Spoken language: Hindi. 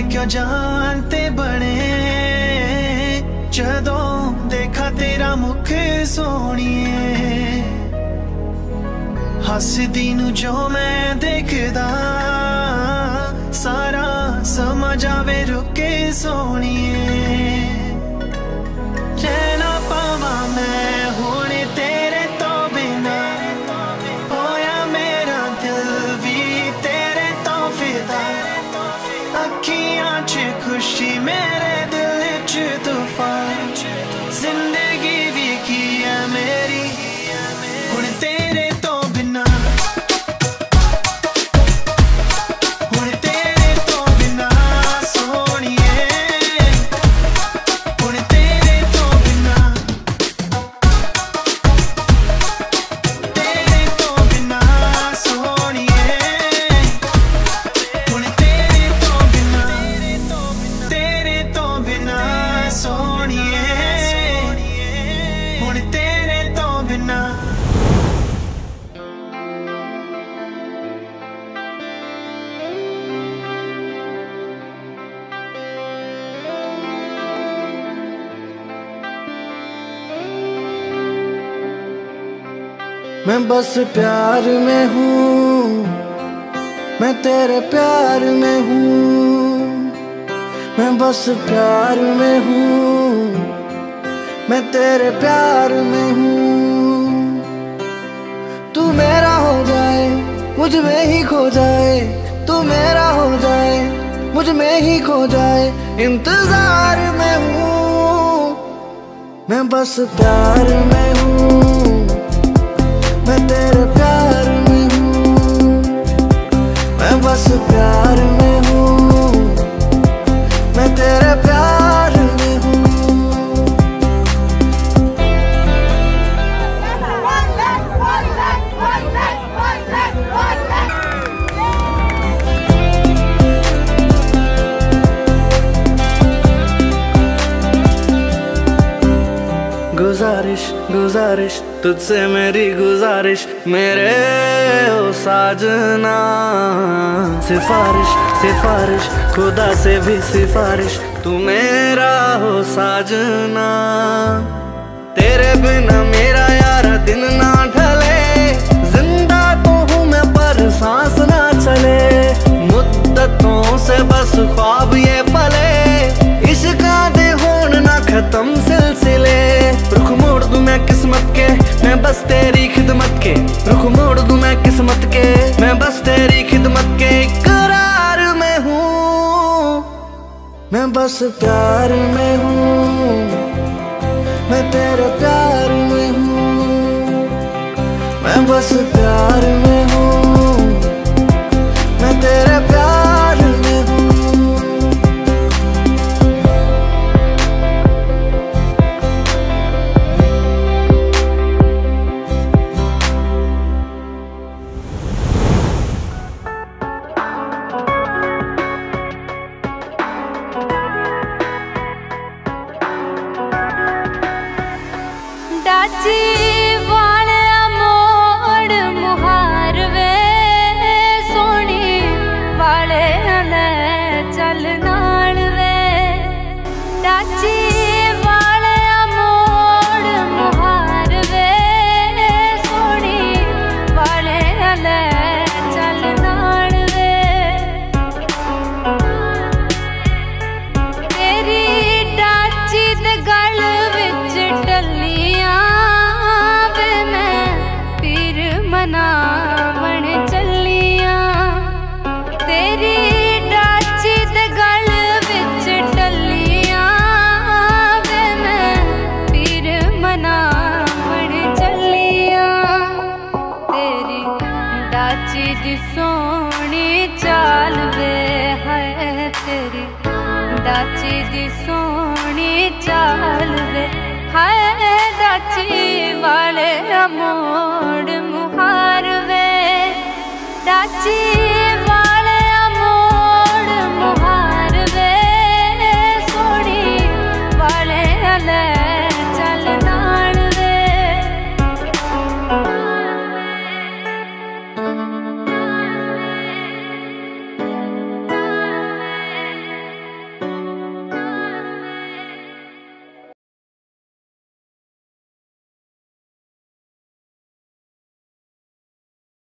क्यों जानते बने जदों देखा तेरा मुख सोहणिए। हसदी नू जो मैं देखदा सारा समझ आवे रुके सोहणिए। रहना पावा मैं हुण तेरे तो बिना, होया मेरा दिल भी तेरे तो फिदा। अखियां च खुशी मेरे दिल च तूफान, जिंदगी भी की है मेरी हुण तेरे तो बिना। हुण तेरे तो बिना सोहणिए, हुण तेरे तो बिना, तेरे तो बिना सोहणिए। हुण तेरे तो बिना, तेरे तो बिना सोहणिए, हुण तेरे तो बिना। मैं बस प्यार में हूँ, मैं तेरे प्यार में हूँ। मैं बस प्यार में हूँ, मैं तेरे प्यार में हूँ। तू मेरा हो जाए मुझ में ही खो जाए, तू मेरा हो जाए मुझ में ही खो जाए, इंतजार में हूँ। मैं बस प्यार में हूँ, मैं तेरे प्यार में हूँ। मैं बस प्यार में हूँ, मैं तेरे प्यार में हूँ। गुजारिश गुजारिश तुझसे मेरी गुजारिश, मेरे ओ साजना। सिफारिश सिफारिश खुदा से भी सिफारिश, तू मेरा हो साजना। तेरे बिना मेरा यारा दिन ना ढले, जिंदा तो हूँ मैं पर सांस ना चले। मुद्दतों से बस ख्वाब ये पले, इश्क़ां दे होण ना खत्म सिलसिले। रुख मोड़ दूं मैं किस्मत के, मैं बस तेरी खिदमत के। रुख मोड़ दूं मैं किस्मत के, मैं बस तेरी खिदमत के। इकरार में हूँ, मैं बस प्यार में हूँ, मैं तेरे प्यार में हूँ। मैं बस प्यार में हूँ, मैं तेरे प्यार में हूँ। डाची वाले मोड़ मुहार वे सोनी वाले ने चल नाल वे। डाची वाले मोड़ मुहार वे सोनी वाले ने चल नाल वे। तेरी डाची दे गल विच डलियां वे मैं पीर मनावण चलियां। तेरी डाची दे गल विच डलियां वे मैं पीर मनावण चलियां। तेरी डाची दी सोहनी चाल वे है, तेरी डाची दी सोहनी चाल वे हाय। डाची वाले मोड़ मुहार वे, डाची वाले मोड़ मुहार वे सोनी वाले ले